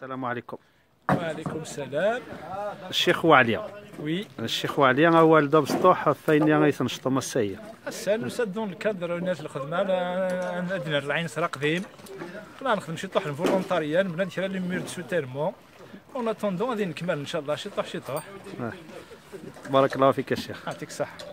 السلام عليكم. وعليكم السلام. الشيخ وعليا. وي. الشيخ وعليا والده بسطوح فين ينشطوا مسايا. السن سدون الكادر الناس الخدمه انا ادنا العين سرا قديم. لا نخدم شي طوح فولونتاريان من هاد لي مير دو تيرمون. اون اتوندون غادي نكمل ان شاء الله شي طوح. بارك الله فيك الشيخ. يعطيك الصحه.